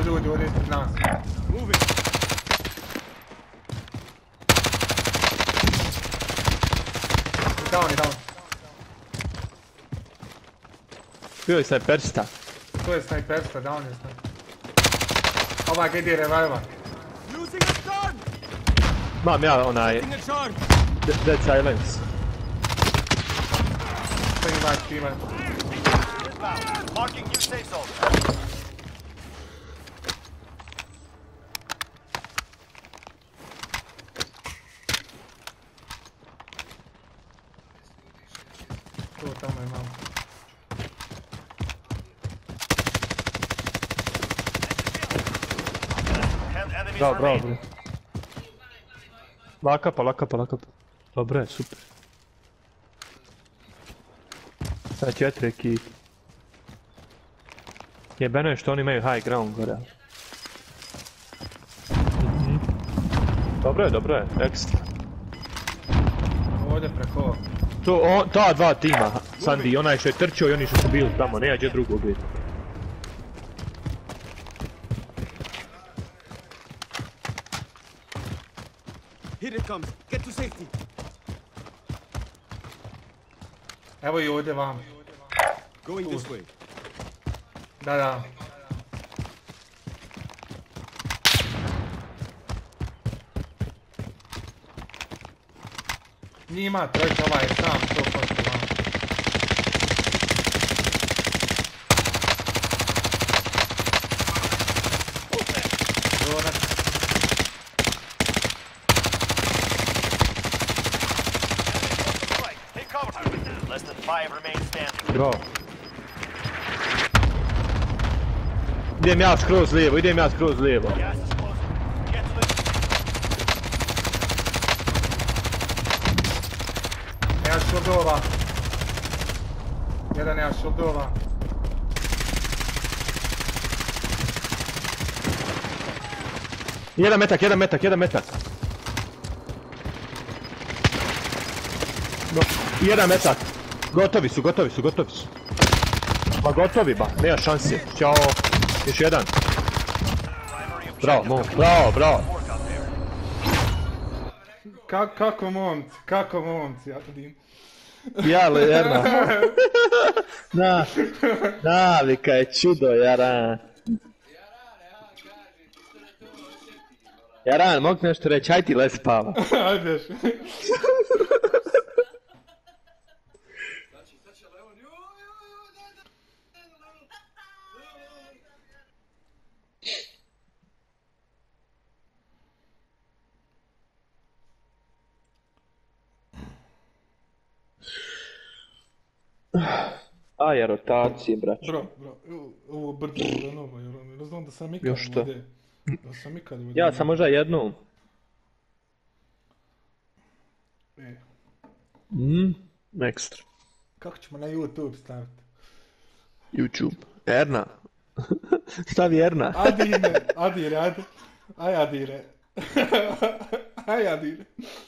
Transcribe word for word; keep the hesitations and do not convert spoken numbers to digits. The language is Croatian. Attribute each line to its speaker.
Speaker 1: ljudi ovdje ispred nas. Down je down.
Speaker 2: Bio je snajperista.
Speaker 1: To je snajperista, down je snajperista. Ovaj gdje je reviva.
Speaker 2: Mam ja onaj... Dead Silence.
Speaker 1: To ima tima.
Speaker 3: Marking new safe zone.
Speaker 1: To tamo imamo.
Speaker 2: Bravo, bravo, bravo. Lakapa, lakapa, lakapa. Dobro je, super. Sad četiri ekipe. Jebeno je što oni imaju high ground gore. Mm-hmm. Dobro je, dobro je, ekstra.
Speaker 1: Ovdje preko.
Speaker 2: To, on, ta dva tima, Sandy, onaj što je trčao i oni što su bili tamo, ne jađe drugog biti.
Speaker 4: Here it comes. Get to safety.
Speaker 1: Evo i ovdje vam.
Speaker 4: Going this way.
Speaker 1: Da, da. Njima trojka, ovaj je sam sto posto vam. Donak.
Speaker 3: Less than five remain standing.
Speaker 2: Bravo. Idem ja skroz lijevo, idem ja skroz lijevo.
Speaker 3: Gas is closing. Get to the...
Speaker 1: Nema šildova. Jedan nema šildova.
Speaker 2: Jedan metak, jedan metak, jedan metak. No, jedan metak. Gotovi su, gotovi su, gotovi su. Ma gotovi ba, nema šanse. Ćao. Još jedan. Bravo, mo, bravo, bravo.
Speaker 1: Ka kako momci, kako momci, ja vidim.
Speaker 2: Jale, Erna. Na, navika je čudo, Jaran. Jaran, mogu nešto reći, aj ti le spava.
Speaker 1: Ajdeš.
Speaker 2: A je rotacije, braćo.
Speaker 1: Bro, bro, ovo brdo je novo, jer ne znam da sam ikad
Speaker 2: Još što?
Speaker 1: ovdje. Da sam ikad ovdje.
Speaker 2: Ja sam možda jednom.
Speaker 1: E,
Speaker 2: Mm, ekstra.
Speaker 1: kako ćemo na YouTube staviti?
Speaker 2: YouTube. Erna. Stavi Erna.
Speaker 1: Adine, Adire, Adire. Aj Adire. Aj Adire.